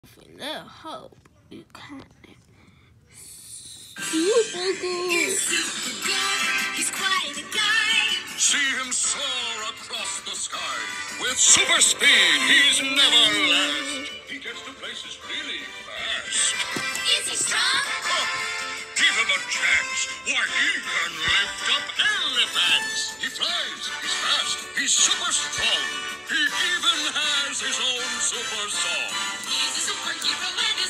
little hope you can. Super good. He's quite a guy. See him soar across the sky. With super speed, he's never last. He gets to places really fast. Is he strong? Oh, give him a chance. Why, he can lift up elephants. He flies, he's fast, he's super strong. He even has his own super song. He's a superhero